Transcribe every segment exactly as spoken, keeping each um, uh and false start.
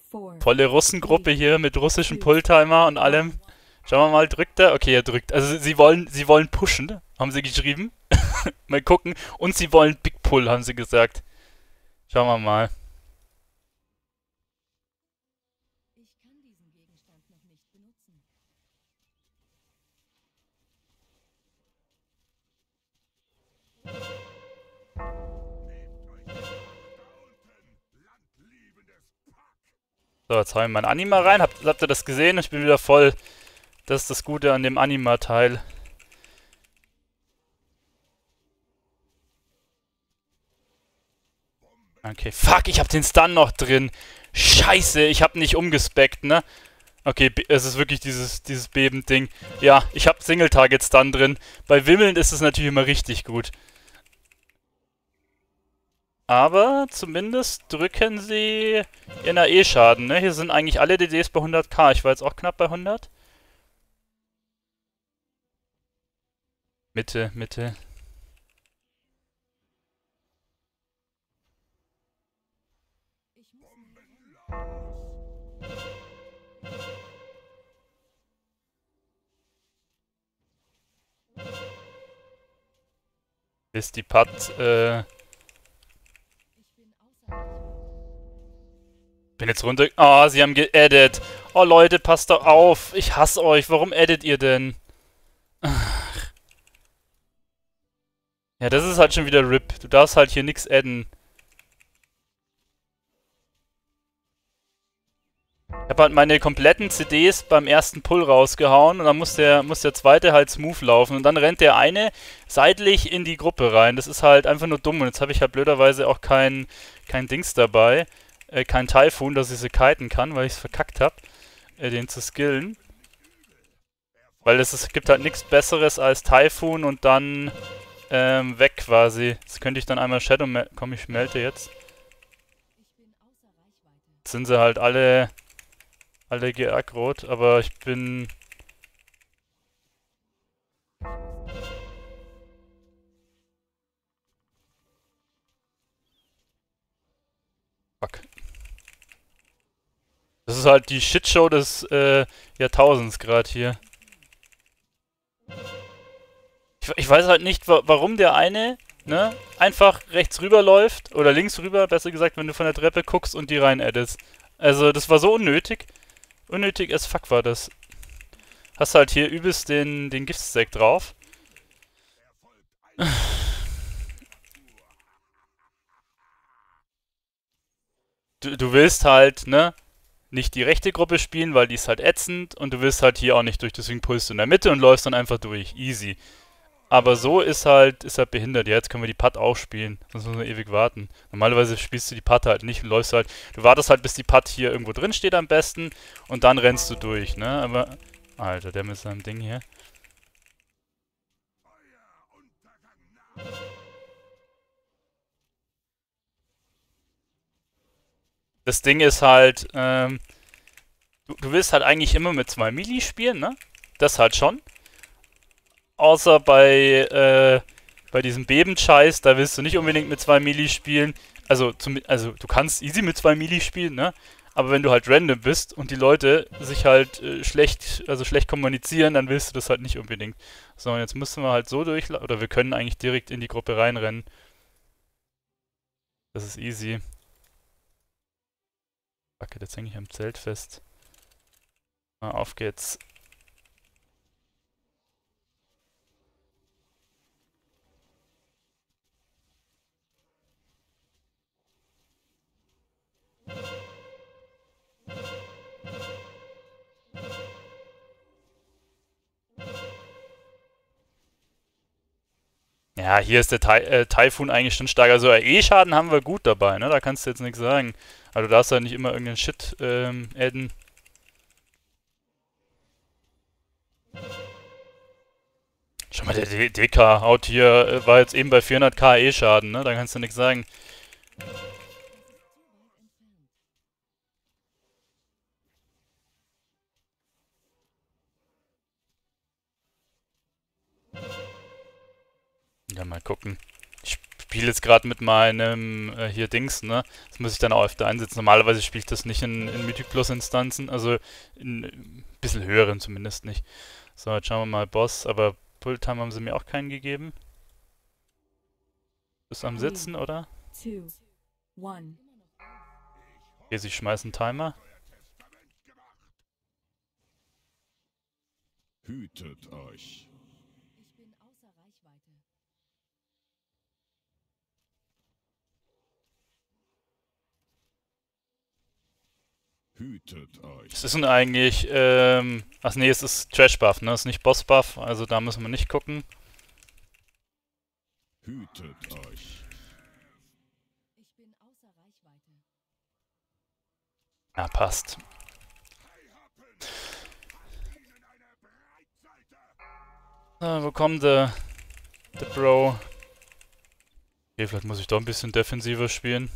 Volle Russengruppe hier mit russischem Pulltimer und allem. Schauen wir mal, drückt er? Okay, er drückt. Also sie wollen, sie wollen pushen, haben sie geschrieben. Mal gucken. Und sie wollen Big Pull, haben sie gesagt. Schauen wir mal. So, jetzt hauen wir mein Anima rein. Habt, habt ihr das gesehen? Ich bin wieder voll. Das ist das Gute an dem Anima-Teil. Okay, fuck, ich hab den Stun noch drin. Scheiße, ich hab nicht umgespeckt, ne? Okay, es ist wirklich dieses, dieses Beben-Ding. Ja, ich hab Single-Target-Stun drin. Bei Wimmeln ist es natürlich immer richtig gut. Aber zumindest drücken sie ihren A E-Schaden, ne? Hier sind eigentlich alle D Ds bei hunderttausend. Ich war jetzt auch knapp bei hundert. Mitte, Mitte. Bis die Putt, äh... Bin jetzt runter... Oh, sie haben geedit. Oh, Leute, passt doch auf. Ich hasse euch. Warum edit ihr denn? Ja, das ist halt schon wieder R I P. Du darfst halt hier nichts adden. Ich habe halt meine kompletten C Ds beim ersten Pull rausgehauen und dann muss der, muss der zweite halt smooth laufen und dann rennt der eine seitlich in die Gruppe rein. Das ist halt einfach nur dumm und jetzt habe ich halt blöderweise auch kein, kein Dings dabei, äh, kein Typhoon, dass ich sie kiten kann, weil ich es verkackt habe, äh, den zu skillen. Weil es, es gibt halt nichts Besseres als Typhoon und dann ähm, weg quasi. Das könnte ich dann einmal Shadow... Komm, ich melte jetzt. Jetzt sind sie halt alle... alle geaggrot, aber ich bin... Fuck. Das ist halt die Shitshow des äh, Jahrtausends gerade hier. Ich, ich weiß halt nicht, wa warum der eine, ne, einfach rechts rüber läuft, oder links rüber, besser gesagt, wenn du von der Treppe guckst und die rein addest. Also, das war so unnötig. Unnötig as fuck war das. Hast halt hier übelst den, den Giftstack drauf. Du, du willst halt, ne, nicht die rechte Gruppe spielen, weil die ist halt ätzend und du willst halt hier auch nicht durch, deswegen pulst du in der Mitte und läufst dann einfach durch. Easy. Aber so ist halt, ist halt behindert. Ja, jetzt können wir die Putt auch spielen. Sonst müssen wir ewig warten. Normalerweise spielst du die Putt halt nicht und läufst halt. Du wartest halt, bis die Putt hier irgendwo drin steht am besten und dann rennst du durch, ne? Aber. Alter, der mit seinem Ding hier. Das Ding ist halt, ähm, du, du willst halt eigentlich immer mit zwei Melee spielen, ne? Das halt schon. Außer bei, äh, bei diesem Beben-Scheiß, da willst du nicht unbedingt mit zwei Melee spielen. Also, zum, also du kannst easy mit zwei Melee spielen, ne? Aber wenn du halt random bist und die Leute sich halt äh, schlecht, also schlecht kommunizieren, dann willst du das halt nicht unbedingt. So, und jetzt müssen wir halt so durch, oder wir können eigentlich direkt in die Gruppe reinrennen. Das ist easy. Fuck, jetzt hänge ich am Zelt fest. Na, auf geht's. Ja, hier ist der Ty äh, Typhoon eigentlich schon stark. Also E-Schaden haben wir gut dabei, ne? Da kannst du jetzt nichts sagen. Also du darfst halt nicht immer irgendeinen Shit ähm, adden. Schau mal, der D DK haut hier, äh, war jetzt eben bei vierhunderttausend E-Schaden, ne? Da kannst du nichts sagen. Ja, mal gucken. Ich spiele jetzt gerade mit meinem äh, hier Dings, ne? Das muss ich dann auch öfter einsetzen. Normalerweise spiele ich das nicht in, in Mythic Plus Instanzen, also in ein bisschen höheren zumindest nicht. So, jetzt schauen wir mal Boss, aber Pulltime haben sie mir auch keinen gegeben. Ist am Sitzen, oder? Okay, sie schmeißen Timer. Hütet euch. Hütet euch. Was ist denn eigentlich, ähm... Ach nee, es ist Trash-Buff, ne? Es ist nicht Boss-Buff, also da müssen wir nicht gucken. Hütet euch. Ja, passt. Ah, wo kommt der... der Bro? Okay, vielleicht muss ich doch ein bisschen defensiver spielen.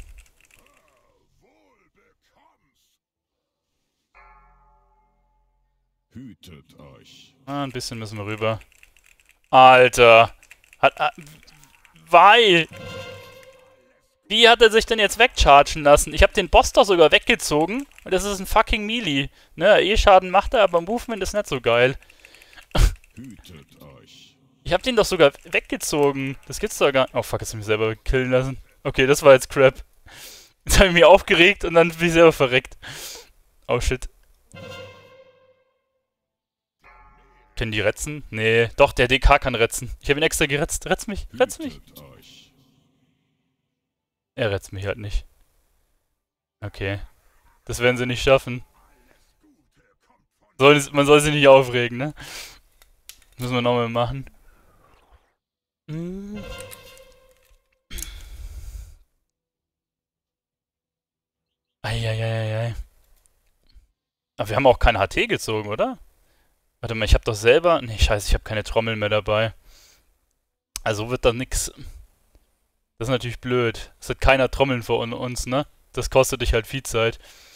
Hütet euch. Ah, ein bisschen müssen wir rüber. Alter. Hat... Ah, weil... Wie hat er sich denn jetzt wegchargen lassen? Ich habe den Boss doch sogar weggezogen. Und das ist ein fucking Melee. Ne, E-Schaden macht er, aber Movement ist nicht so geil. Hütet euch. Ich habe den doch sogar weggezogen. Das gibt's doch gar nicht. Oh fuck, jetzt hab ich mich selber killen lassen. Okay, das war jetzt Crap. Jetzt habe ich mich aufgeregt und dann bin ich selber verreckt. Oh shit. Können die retzen? Nee, doch, der D K kann retzen. Ich habe ihn extra geretzt. Retz mich, retz mich. Hütet euch. Er retzt mich halt nicht. Okay. Das werden sie nicht schaffen. Soll, man soll sich nicht aufregen, ne? Müssen wir nochmal machen. Hm. Eieieiei. Aber wir haben auch kein H T gezogen, oder? Warte mal, ich habe doch selber... Nee, scheiße, ich habe keine Trommeln mehr dabei. Also wird da nix... Das ist natürlich blöd. Es hat keiner Trommeln vor uns, ne? Das kostet dich halt viel Zeit.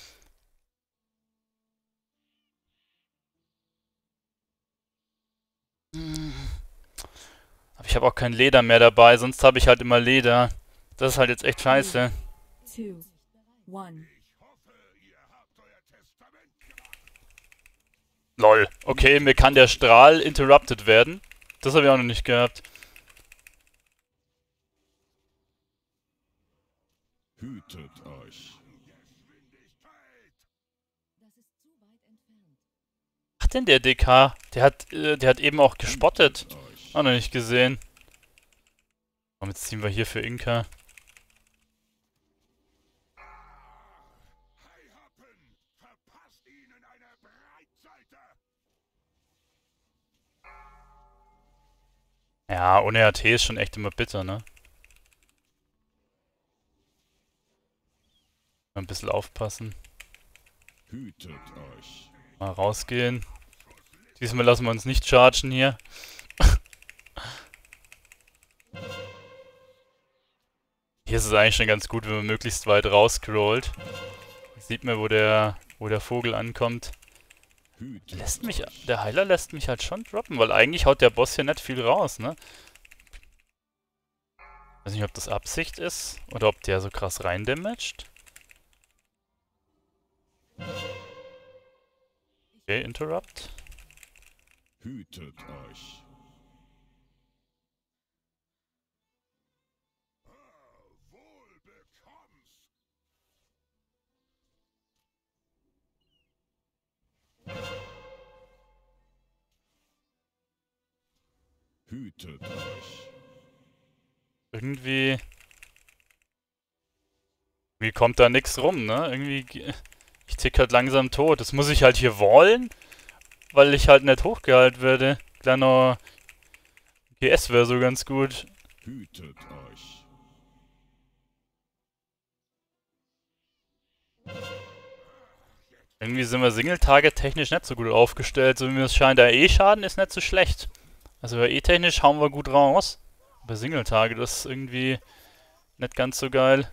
Aber ich habe auch kein Leder mehr dabei, sonst habe ich halt immer Leder. Das ist halt jetzt echt scheiße. Lol. Okay, mir kann der Strahl interrupted werden. Das habe ich auch noch nicht gehabt. Hütet euch. Ach denn der D K? Der hat, äh, der hat eben auch gespottet. Hütet euch. Auch noch nicht gesehen. Und jetzt ziehen wir hier für Inka. Ja, ohne A T ist schon echt immer bitter, ne? Mal ein bisschen aufpassen. Hütet euch. Mal rausgehen. Diesmal lassen wir uns nicht chargen hier. Hier ist es eigentlich schon ganz gut, wenn man möglichst weit rausscrollt. Sieht man, wo der, wo der Vogel ankommt. Hütet Lässt mich, euch. der Heiler lässt mich halt schon droppen, weil eigentlich haut der Boss hier nicht viel raus, ne? Weiß nicht, ob das Absicht ist oder ob der so krass reindamaged. Okay, Interrupt. Hütet euch. Hütet euch. Irgendwie... Wie kommt da nix rum, ne? Irgendwie... Ich tick halt langsam tot. Das muss ich halt hier wallen, weil ich halt nicht hochgehalten werde. Kleiner G S wäre so ganz gut. Hütet euch. Irgendwie sind wir Single-Target technisch nicht so gut aufgestellt, so wie mir es scheint. Der E-Schaden ist nicht so schlecht. Also bei E-technisch hauen wir gut raus. Bei Single-Target ist es irgendwie nicht ganz so geil.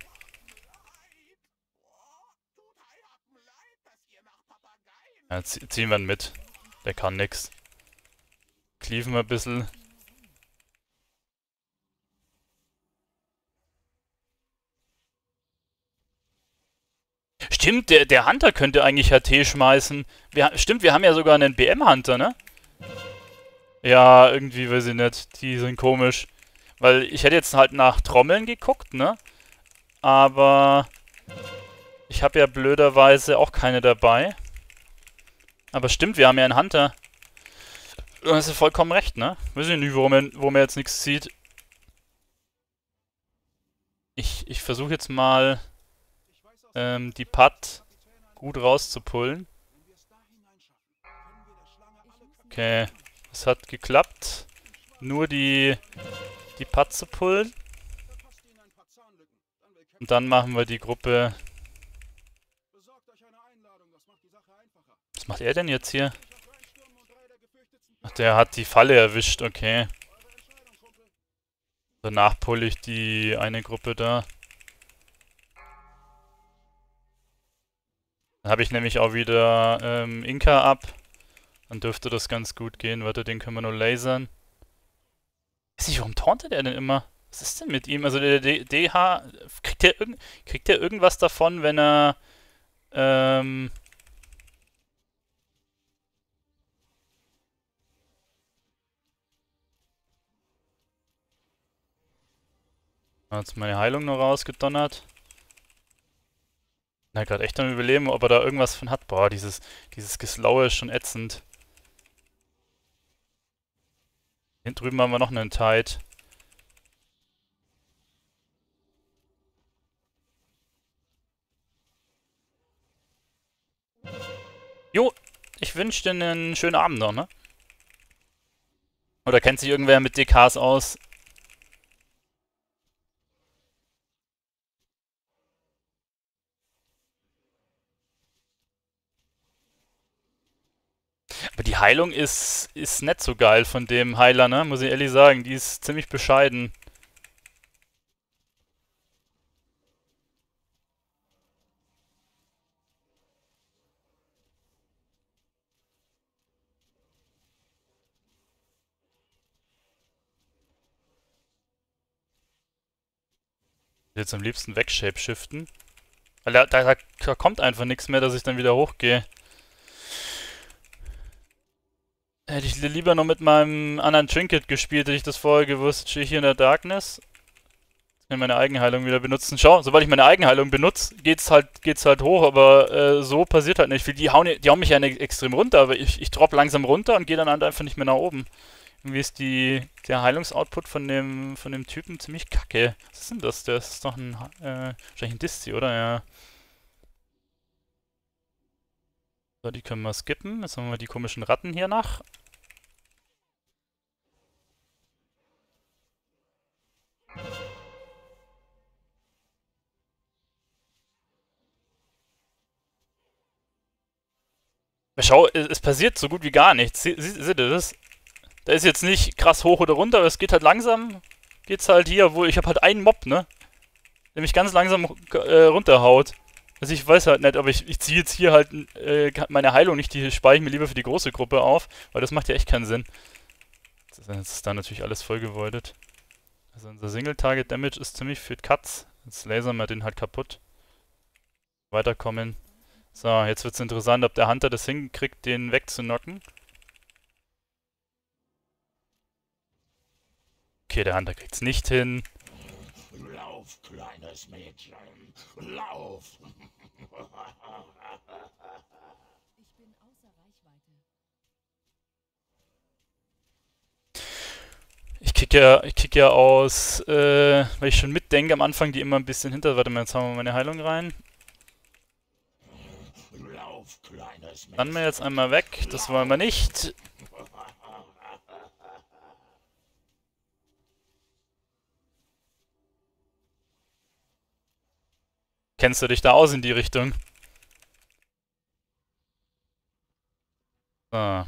Ja, zie ziehen wir ihn mit. Der kann nix. Cleaven wir ein bisschen. Stimmt, der, der Hunter könnte eigentlich H T schmeißen. Wir, stimmt, wir haben ja sogar einen B M-Hunter, ne? Ja, irgendwie weiß ich nicht. Die sind komisch. Weil ich hätte jetzt halt nach Trommeln geguckt, ne? Aber ich habe ja blöderweise auch keine dabei. Aber stimmt, wir haben ja einen Hunter. Du hast ja vollkommen recht, ne? Weiß ich nicht, warum er, warum er jetzt nichts sieht. Ich, ich versuche jetzt mal ähm, die Putt gut rauszupullen. Okay, es hat geklappt. Nur die, die Putt zu pullen. Und dann machen wir die Gruppe. Was macht er denn jetzt hier? Ach, der hat die Falle erwischt, okay. Danach pulle ich die eine Gruppe da. Dann habe ich nämlich auch wieder ähm, Inka ab. Dann dürfte das ganz gut gehen. Warte, den können wir nur lasern. Weiß nicht, warum tauntet er denn immer? Was ist denn mit ihm? Also der D H... Kriegt der, irg kriegt der irgendwas davon, wenn er... Ähm... Jetzt meine Heilung noch rausgedonnert. Na, gerade echt am Überleben, ob er da irgendwas von hat. Boah, dieses, dieses Geslaue ist schon ätzend. Hier drüben haben wir noch einen Tide. Jo, ich wünsche dir einen schönen Abend noch, ne? Oder kennt sich irgendwer mit D Ks aus? Aber die Heilung ist, ist nicht so geil von dem Heiler, ne? Muss ich ehrlich sagen. Die ist ziemlich bescheiden. Jetzt am liebsten wegshape-shiften. Weil da, da, da kommt einfach nichts mehr, dass ich dann wieder hochgehe. Hätte ich lieber noch mit meinem anderen Trinket gespielt, hätte ich das vorher gewusst. Stehe ich hier in der Darkness. Jetzt kann ich meine Eigenheilung wieder benutzen. Schau, sobald ich meine Eigenheilung benutze, geht's halt, geht's halt hoch, aber äh, so passiert halt nicht viel. Die hauen, die hauen mich ja nicht extrem runter, aber ich, ich drop langsam runter und gehe dann halt einfach nicht mehr nach oben. Irgendwie ist die, der Heilungsoutput von dem, von dem Typen ziemlich kacke. Was ist denn das? Das ist doch ein, äh, wahrscheinlich ein Diszi, oder? Ja. So, die können wir skippen. Jetzt haben wir die komischen Ratten hier nach. Schau, es, es passiert so gut wie gar nichts. Seht ihr das? Da ist jetzt nicht krass hoch oder runter, aber es geht halt langsam. Geht's halt hier, wo ich habe halt einen Mob, ne? Der mich ganz langsam äh, runterhaut. Also ich weiß halt nicht, aber ich, ich ziehe jetzt hier halt äh, meine Heilung nicht, die speichere ich mir lieber für die große Gruppe auf, weil das macht ja echt keinen Sinn. Jetzt ist da natürlich alles vollgevoidet. Also unser Single-Target-Damage ist ziemlich für Cuts. Jetzt lasern wir den halt kaputt. Weiterkommen. So, jetzt wird's interessant, ob der Hunter das hinkriegt, den wegzunocken. Okay, der Hunter kriegt's nicht hin. Lauf, kleines Mädchen, lauf! Ich bin außer Reichweite. Ich kick ja, ich kick ja aus, äh, weil ich schon mitdenke am Anfang, die immer ein bisschen hinter. Warte mal, jetzt haben wir meine Heilung rein. Lauf, kleines Mädchen. Dann wir jetzt einmal weg, das wollen wir nicht. Kennst du dich da aus in die Richtung? So. Was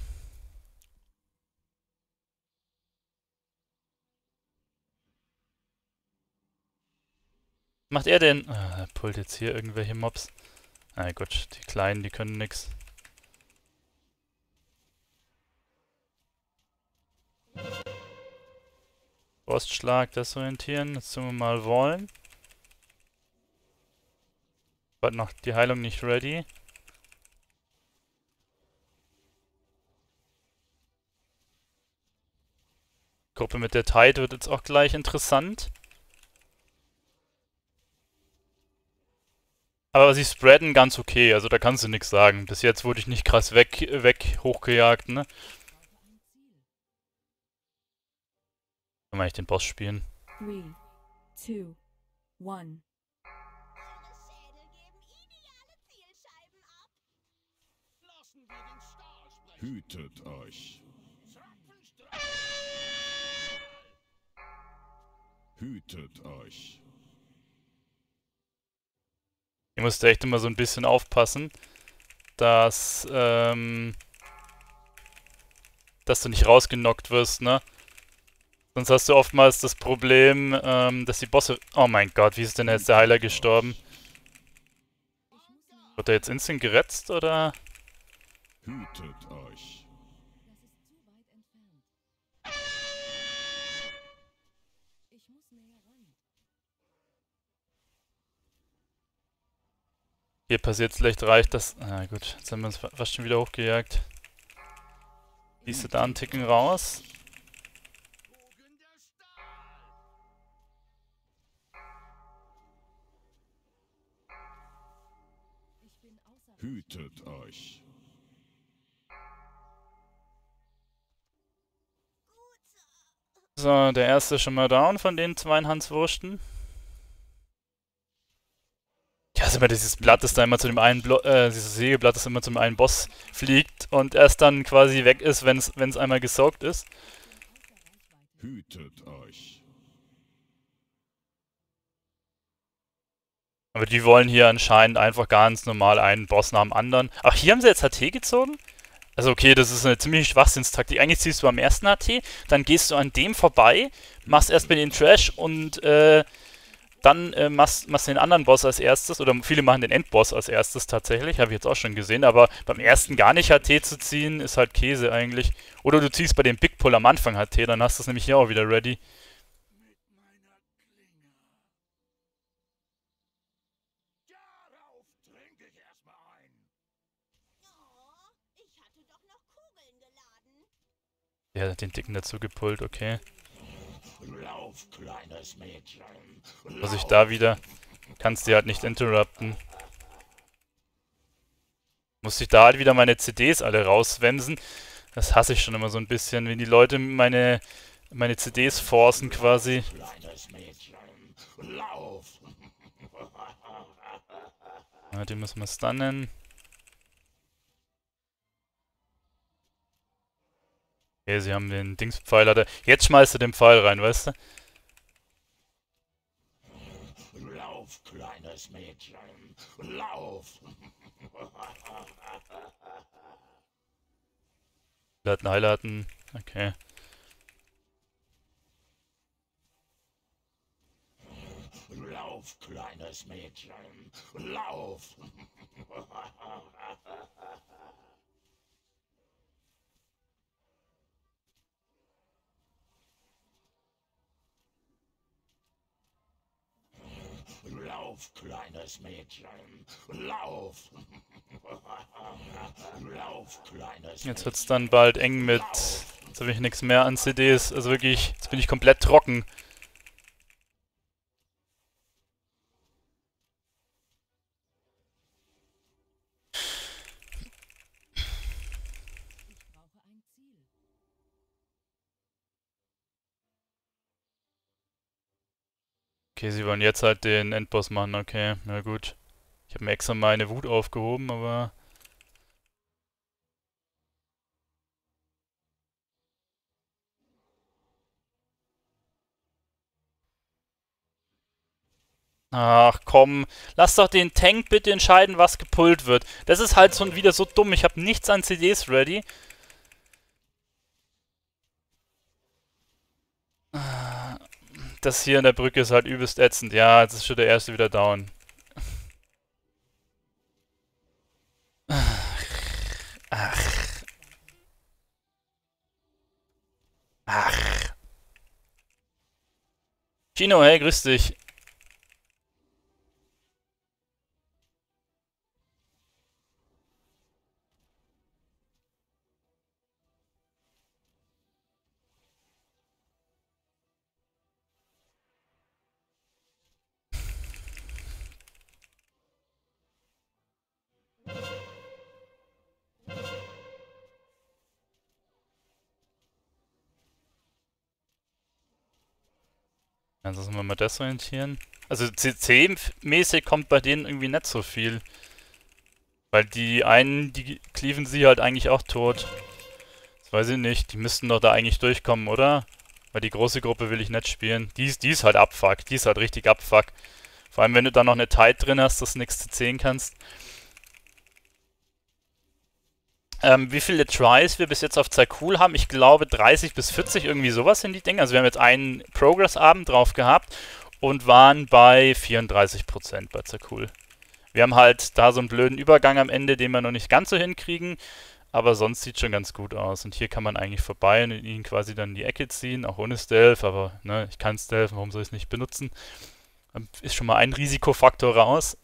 macht er denn? Ah, er pullt jetzt hier irgendwelche Mobs. Na gut, die Kleinen, die können nix. Frostschlag, desorientieren. Jetzt tun wir mal wollen. War noch die Heilung nicht ready. Gruppe mit der Tide wird jetzt auch gleich interessant. Aber sie spreaden ganz okay, also da kannst du nichts sagen. Bis jetzt wurde ich nicht krass weg, weg hochgejagt, ne? Kann man echt den Boss spielen. Three, two, one. Hütet euch. Hütet euch. Ihr müsst echt immer so ein bisschen aufpassen, dass, ähm, dass du nicht rausgenockt wirst, ne? Sonst hast du oftmals das Problem, ähm, dass die Bosse... Oh mein Gott, wie ist denn jetzt der Heiler gestorben? Wird er jetzt instant geretzt, oder? Hütet euch. Ich muss näher ran. Hier passiert vielleicht reicht das... Ah gut, jetzt haben wir uns fa- fast schon wieder hochgejagt. Siehst du da einen Ticken raus? Ich bin außer Hütet euch. So, der erste ist schon mal down von den zwei Hanswursten. Ich hasse immer dieses Blatt, das da immer zu dem einen Blo äh, dieses Sägeblatt, das immer zum einen Boss fliegt und erst dann quasi weg ist, wenn es einmal gesaugt ist. Hütet euch. Aber die wollen hier anscheinend einfach ganz normal einen Boss nach dem anderen. Ach, hier haben sie jetzt H T gezogen? Also okay, das ist eine ziemlich Schwachsinnstaktik. Eigentlich ziehst du am ersten H T, dann gehst du an dem vorbei, machst erstmal den Trash und äh, dann äh, machst, machst den anderen Boss als erstes. Oder viele machen den Endboss als erstes tatsächlich, habe ich jetzt auch schon gesehen. Aber beim ersten gar nicht H T zu ziehen, ist halt Käse eigentlich. Oder du ziehst bei dem Big Pull am Anfang H T, dann hast du es nämlich hier auch wieder ready. Darauf trinke ich erstmal ein. Oh, ich hatte doch noch Kugeln geladen. Der hat den Dicken dazu gepullt, okay. Lauf, kleines Mädchen. Was ich da wieder... Kannst die halt nicht interrupten. Muss ich da halt wieder meine C Ds alle rauswemsen. Das hasse ich schon immer so ein bisschen, wenn die Leute meine, meine C Ds forcen quasi. Kleines Mädchen. Lauf. Ja, die müssen wir stunnen. Okay, sie haben den Dingspfeiler da. Jetzt schmeißt du den Pfeil rein, weißt du? Lauf, kleines Mädchen. Lauf. Wir hatten Heiler hatten. Okay. Lauf, kleines Mädchen. Lauf. Lauf, kleines Mädchen. Lauf. Lauf, kleines Mädchen. Jetzt wird's dann bald eng mit... Jetzt habe ich nichts mehr an C Ds. Also wirklich, jetzt bin ich komplett trocken. Ich brauche ein Ziel. Okay, sie wollen jetzt halt den Endboss machen, okay, na gut. Ich habe mir extra meine Wut aufgehoben, aber... Ach komm, lass doch den Tank bitte entscheiden, was gepullt wird. Das ist halt so wieder so dumm, ich habe nichts an C Ds ready. Das hier in der Brücke ist halt übelst ätzend. Ja, jetzt ist schon der erste wieder down. Ach. Ach. Chino, hey, grüß dich. Also müssen wir mal desorientieren. Also C C-mäßig kommt bei denen irgendwie nicht so viel. Weil die einen, die cleaven sie halt eigentlich auch tot. Das weiß ich nicht. Die müssten doch da eigentlich durchkommen, oder? Weil die große Gruppe will ich nicht spielen. Die ist, die ist halt Abfuck. Die ist halt richtig Abfuck. Vor allem, wenn du da noch eine Tide drin hast, dass du nichts zu zählen kannst. Ähm, wie viele Tries wir bis jetzt auf Zaikul haben? Ich glaube dreißig bis vierzig, irgendwie sowas sind die Dinge. Also wir haben jetzt einen Progress-Abend drauf gehabt und waren bei vierunddreißig Prozent bei Zaikul. Wir haben halt da so einen blöden Übergang am Ende, den wir noch nicht ganz so hinkriegen. Aber sonst sieht schon ganz gut aus. Und hier kann man eigentlich vorbei und ihn quasi dann in die Ecke ziehen, auch ohne Stealth. Aber ne, ich kann Stealth, warum soll ich es nicht benutzen? Ist schon mal ein Risikofaktor raus.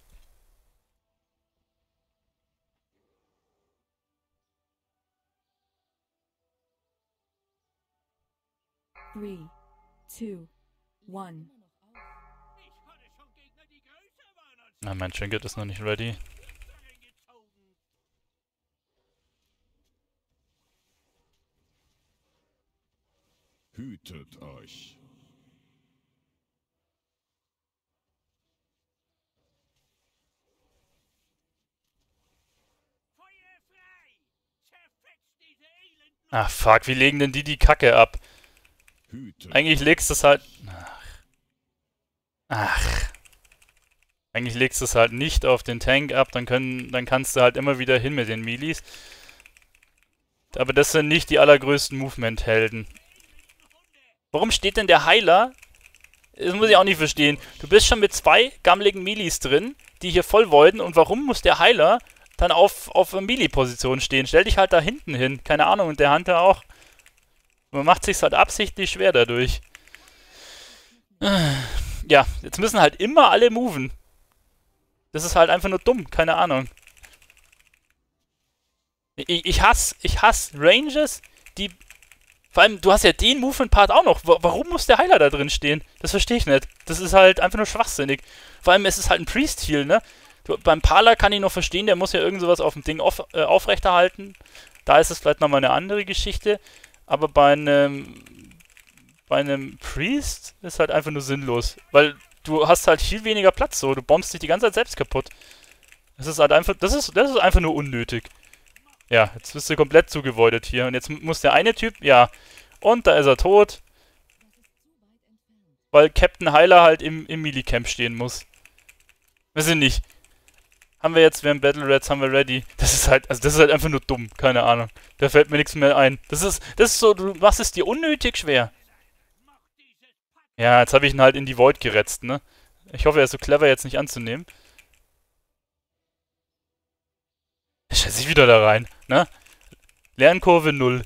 Three, two, one. Na, mein Trinket ist noch nicht ready. Hütet euch. Ach fuck, wie legen denn die die Kacke ab? Hütet Eigentlich legst du es halt... Ach. Ach. Eigentlich legst du es halt nicht auf den Tank ab, dann können, dann kannst du halt immer wieder hin mit den Melees. Aber das sind nicht die allergrößten Movement-Helden. Warum steht denn der Heiler? Das muss ich auch nicht verstehen. Du bist schon mit zwei gammeligen Melees drin, die hier voll voiden, und warum muss der Heiler dann auf, auf Melee-Position stehen? Stell dich halt da hinten hin. Keine Ahnung, und der Hunter auch. Man macht sich's halt absichtlich schwer dadurch. Ja, jetzt müssen halt immer alle moven. Das ist halt einfach nur dumm, keine Ahnung. Ich, ich hasse, ich hasse Ranges, die... Vor allem, du hast ja den Movement-Part auch noch. Warum muss der Heiler da drin stehen? Das verstehe ich nicht. Das ist halt einfach nur schwachsinnig. Vor allem, es ist halt ein Priest-Heal, ne? Du, beim Parler kann ich noch verstehen, der muss ja irgend sowas auf dem Ding auf, äh, aufrechterhalten. Da ist es vielleicht nochmal eine andere Geschichte. Aber bei einem... Bei einem Priest ist halt einfach nur sinnlos. Weil du hast halt viel weniger Platz so. Du bombst dich die ganze Zeit selbst kaputt. Das ist halt einfach... Das ist, das ist einfach nur unnötig. Ja, jetzt bist du komplett zugevoidet hier. Und jetzt muss der eine Typ... Ja. Und da ist er tot. Weil Captain Heiler halt im, im Melee-Camp stehen muss. Wir sind nicht. Haben wir jetzt, wir haben Battle Reds, haben wir ready. Das ist halt, also das ist halt einfach nur dumm. Keine Ahnung. Da fällt mir nichts mehr ein. Das ist, das ist so, du machst es dir unnötig schwer. Ja, jetzt habe ich ihn halt in die Void geretzt, ne? Ich hoffe, er ist so clever, jetzt nicht anzunehmen. Ich schätze ich wieder da rein, ne? Lernkurve null.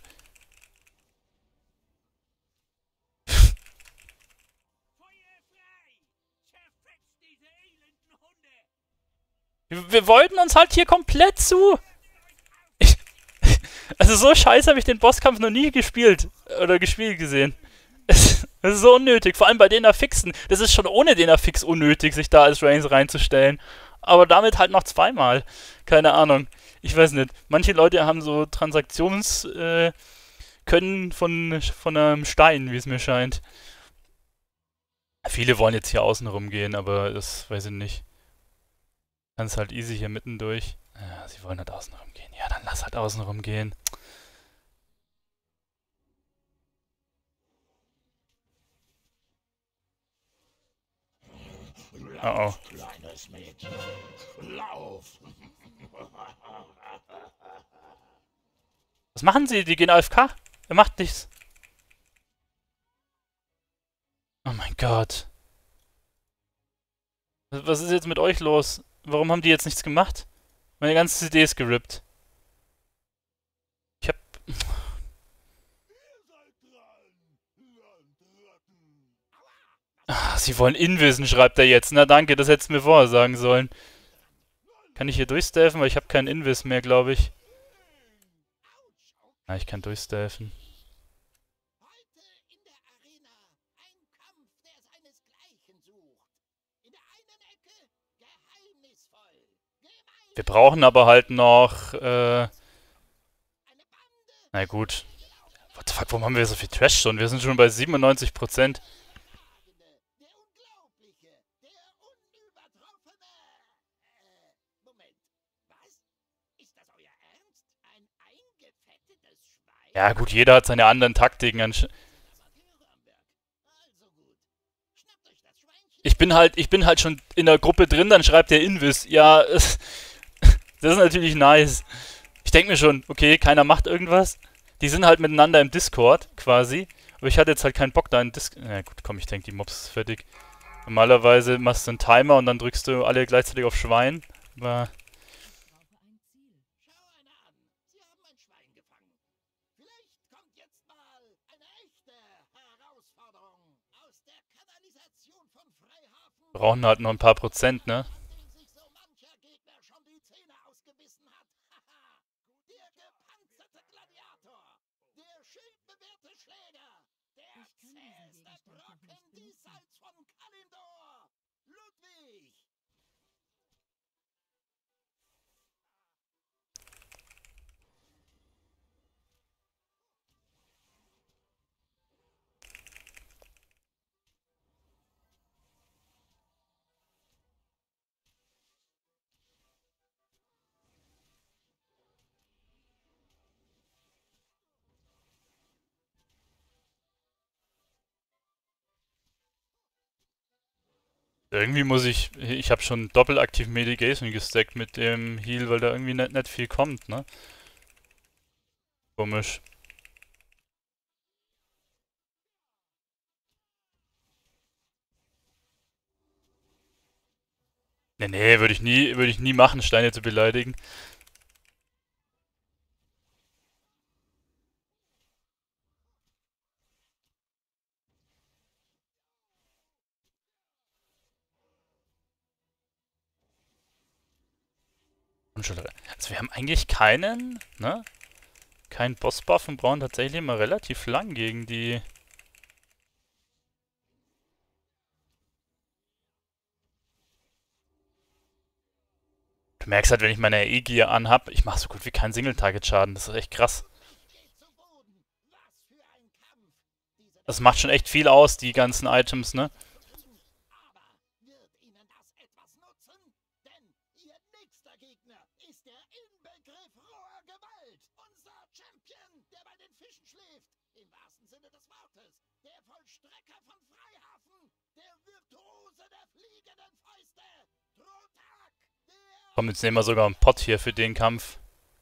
Wir, wir wollten uns halt hier komplett zu. Ich, also so scheiße habe ich den Bosskampf noch nie gespielt. Oder gespielt gesehen. Es, das ist so unnötig. Vor allem bei den Affixen. Das ist schon ohne den Affix unnötig, sich da als Range reinzustellen. Aber damit halt noch zweimal. Keine Ahnung. Ich weiß nicht. Manche Leute haben so Transaktions... Äh, können von, von einem Stein, wie es mir scheint. Viele wollen jetzt hier außen rumgehen, aber das weiß ich nicht. Kannst halt easy hier mitten durch. Ja, sie wollen halt außen rumgehen. Ja, dann lass halt außen rumgehen. Oh oh. Kleines Mädchen, lauf! Was machen sie? Die gehen A F K? Er macht nichts. Oh mein Gott. Was ist jetzt mit euch los? Warum haben die jetzt nichts gemacht? Meine ganze C D ist gerippt. Ich hab... Ah, sie wollen Inwissen, schreibt er jetzt. Na danke, das hättest du mir vorher sagen sollen. Kann ich hier durchstealthen? Weil ich habe keinen Invis mehr, glaube ich. Ah, ich kann durchstealthen. Heute in der Arena ein Kampf, der seinesgleichen sucht. In der einen Ecke geheimnisvoll. Gemein. Wir brauchen aber halt noch, äh... Na gut. What the fuck, warum haben wir so viel Trash schon? Wir sind schon bei siebenundneunzig Prozent. Der Ja gut, jeder hat seine anderen Taktiken. ansch- Amateure am Werk. Also gut. Schnappt euch das Schweinchen. Ich bin halt, ich bin halt schon in der Gruppe drin, dann schreibt der Invis. Ja, es- das ist natürlich nice. Ich denke mir schon, okay, keiner macht irgendwas. Die sind halt miteinander im Discord, quasi. Aber ich hatte jetzt halt keinen Bock da in Discord. Na gut, komm, ich denke, die Mobs ist fertig. Normalerweise machst du einen Timer und dann drückst du alle gleichzeitig auf Schwein. Aber Schau einer an. Sie haben ein Schwein gefangen. Vielleicht kommt jetzt mal eine echte Herausforderung aus der Kanalisation von Freihafen, brauchen halt noch ein paar Prozent, ne? nachdem sich so mancher Gegner schon die Zähne ausgebissen hat. Haha. Der gepanzerte Gladiator. Der schildbewehrte Schläger. Der zäheste Brocken diesseits von Kalimdor. Ludwig. Irgendwie muss ich, ich habe schon doppelaktiv Mitigation gestackt mit dem Heal, weil da irgendwie nicht, nicht viel kommt, ne? Komisch. Nee, nee, würde ich nie, würde ich nie machen, Steine zu beleidigen. Und schon, also wir haben eigentlich keinen, ne? Keinen Bossbuff und brauchen tatsächlich immer relativ lang gegen die. Du merkst halt, wenn ich meine E-Gear anhab, ich mache so gut wie keinen Single-Target-Schaden. Das ist echt krass. Geht zu Boden. Was für ein Kampf. Diese Das macht schon echt viel aus, die ganzen Items, ne? Aber wird Ihnen das etwas nutzen? Denn Ihr nächster Gegner ist der Inbegriff roher Gewalt. Unser Champion, der bei den Fischen schläft. Im wahrsten Sinne des Wortes. Der Vollstrecker von Freihafen. Der Virtuose der fliegenden Fäuste. Trotak. Der... Komm, jetzt nehmen wir sogar einen Pot hier für den Kampf.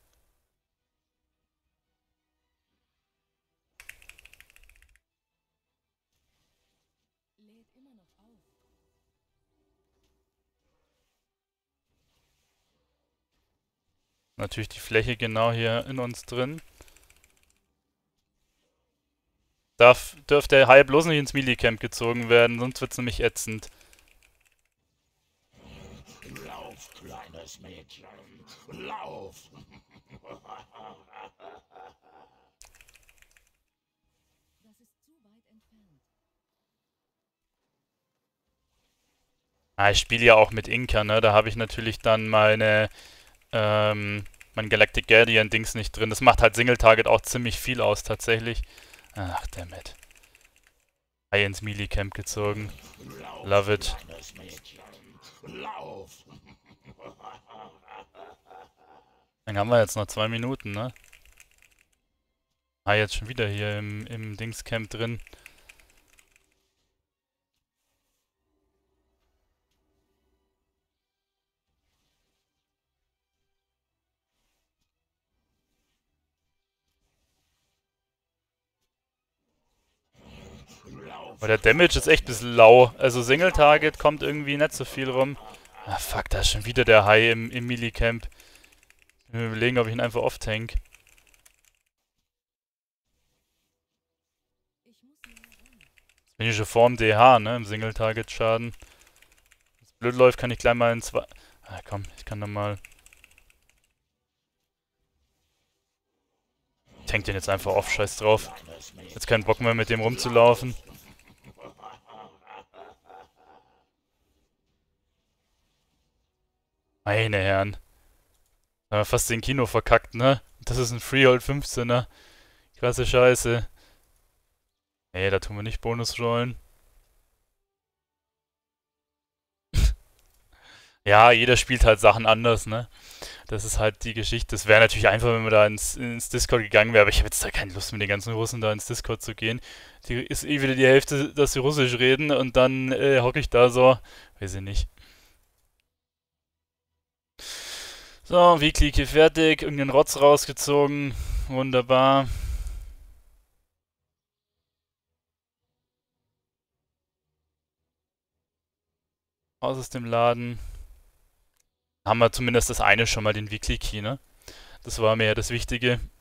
Lädt immer noch auf. Natürlich die Fläche genau hier in uns drin. Darf, dürfte der Hai bloß nicht ins Melee-Camp gezogen werden, sonst wird's nämlich ätzend. Lauf, kleines Mädchen. Lauf. Das ist zu weit entfernt. Ah, ich spiele ja auch mit Inka, ne? Da habe ich natürlich dann meine, ähm, mein Galactic Guardian Dings nicht drin. Das macht halt Single Target auch ziemlich viel aus, tatsächlich. Ach, dammit. Hai ins Melee Camp gezogen. Lauf, Love it. kleines Mädchen. Lauf. Dann haben wir jetzt noch zwei Minuten, ne? Ah, jetzt schon wieder hier im, im Dingscamp drin. Aber der Damage ist echt ein bisschen lau. Also Single Target kommt irgendwie nicht so viel rum. Ah fuck, da ist schon wieder der Hai im, im Melee-Camp. Ich will mir überlegen, ob ich ihn einfach off-tank. Ich muss näher ran. Jetzt bin ich schon vorm D H, ne? Im Single-Target-Schaden. Wenn es blöd läuft, kann ich gleich mal in zwei... Ah komm, ich kann dann mal... Ich tank den jetzt einfach off, scheiß drauf. Jetzt keinen Bock mehr mit dem rumzulaufen. Meine Herren. Da haben wir fast den Kino verkackt, ne? Das ist ein Freehold fünfzehner. Klasse Scheiße. Nee, da tun wir nicht Bonusrollen. Ja, jeder spielt halt Sachen anders, ne? Das ist halt die Geschichte. Das wäre natürlich einfach, wenn man da ins, ins Discord gegangen wäre, aber ich habe jetzt da keine Lust mit den ganzen Russen da ins Discord zu gehen. Die ist eh wieder die Hälfte, dass sie Russisch reden und dann äh, hocke ich da so, weiß ich nicht. So, Weekly fertig, irgendeinen Rotz rausgezogen. Wunderbar. Raus aus dem Laden. Haben wir zumindest das eine schon mal, den Weekly Key, ne? Das war mir ja das Wichtige.